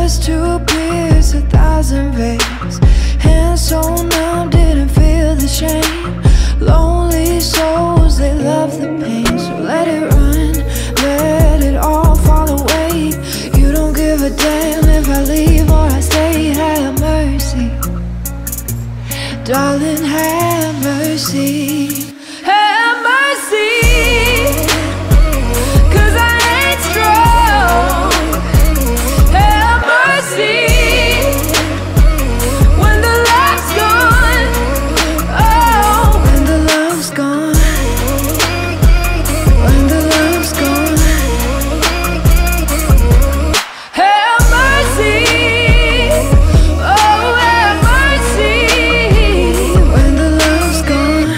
just to pierce 1,000 veins. Hands so numb, didn't feel the shame. Lonely souls, they love the pain. So let it run, let it all fall away. You don't give a damn if I leave or I stay. Have mercy, darling, have mercy. Have mercy, 'cause I ain't strong. Have mercy when the love's gone. Oh, when the love's gone. When the love's gone. Have mercy. Oh, have mercy when the love's gone.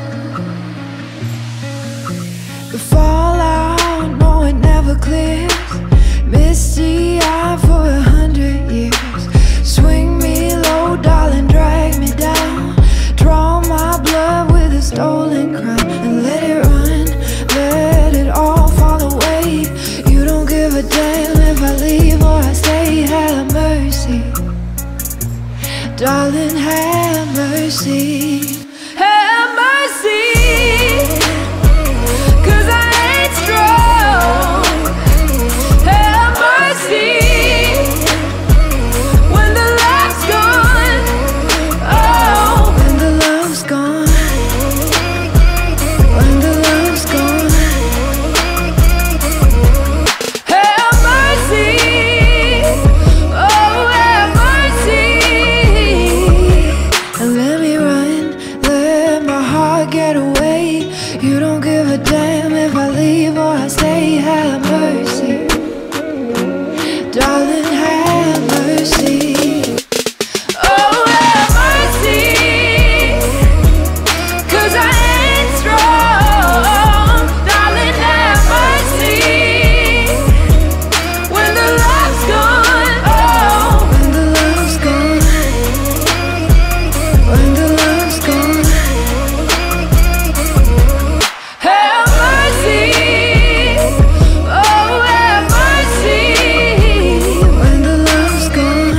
The fallout, no, it never clears. Misty eye for 100 years. Swing me low, darling, drag me down. Draw my blood with a stolen crown. And let it run, let it all fall away. You don't give a damn if I leave or I stay. Have mercy, darling, have mercy. Have mercy, 'cause I ain't strong. Have mercy when the love's gone. Oh, when the love's gone. When the love's gone. Have mercy. Oh, have mercy. And let me run, let my heart get away. You don't give a damn if I leave or I stay. Have mercy, darling, have mercy. Oh, have mercy, 'cause I ain't strong. Darling, have mercy when the love's gone. Oh, when the love's gone. When the love's gone. Have mercy. Oh, have mercy when the love's gone.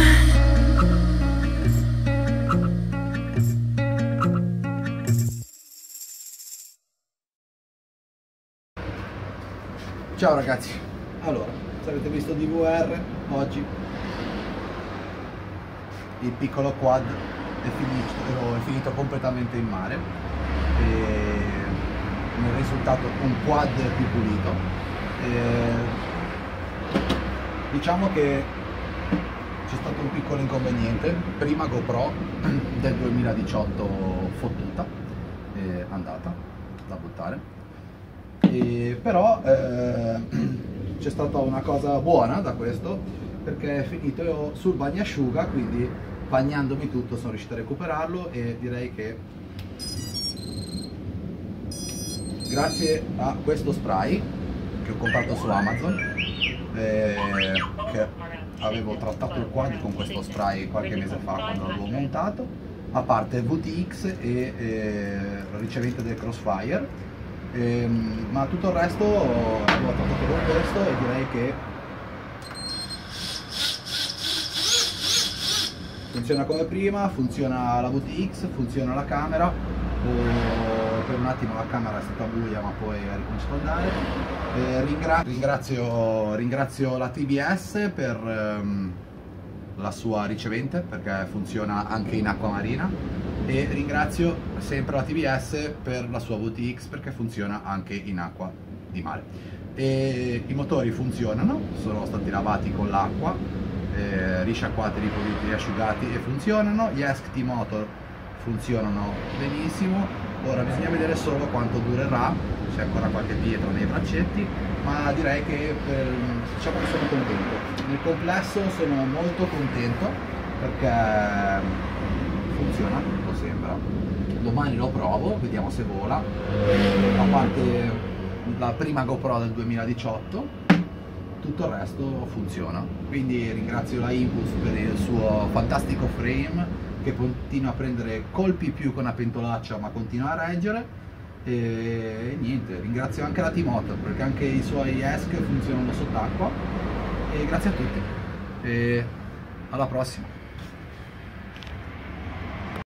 Ciao ragazzi, allora, se avete visto DVR, oggi il piccolo quad è finito completamente in mare e il risultato un quad più pulito. Diciamo che c'è stato un piccolo inconveniente, prima GoPro del 2018 fottuta, andata da buttare. Però c'è stata una cosa buona da questo, perché è finito sul bagnasciuga, quindi bagnandomi tutto sono riuscito a recuperarlo e direi che grazie a questo spray che ho comprato su Amazon, che avevo trattato il quad con questo spray qualche mese fa quando l'avevo montato, a parte VTX e ricevente del Crossfire. Ma tutto il resto l'ho trattato con questo e direi che funziona come prima, funziona la VTX, funziona la camera. Per un attimo la camera è stata buia ma poi ha ricominciato ad andare. Ringrazio la TBS per la sua ricevente, perché funziona anche in acqua marina, e ringrazio sempre la TBS per la sua VTX, perché funziona anche in acqua di mare. E i motori funzionano, sono stati lavati con l'acqua, risciacquati, ripuliti, riasciugati e funzionano. Gli ESC motor funzionano benissimo. Ora bisogna vedere solo quanto durerà, c'è ancora qualche pietra nei braccetti, ma direi che diciamo che sono contento. Nel complesso sono molto contento perché funziona, tutto sembra. Domani lo provo, vediamo se vola. A parte la prima GoPro del 2018, tutto il resto funziona. Quindi ringrazio la Impulse per il suo fantastico frame, che continua a prendere colpi più con una pentolaccia, ma continua a reggere. E niente, ringrazio anche la T-Motor, perché anche i suoi ESC funzionano sott'acqua. E grazie a tutti. Alla prossima.